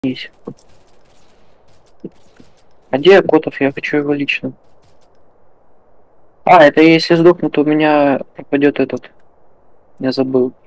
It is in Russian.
Есть. А где Котов? Я хочу его лично. А, это если сдохнут, у меня пропадет этот. Я забыл.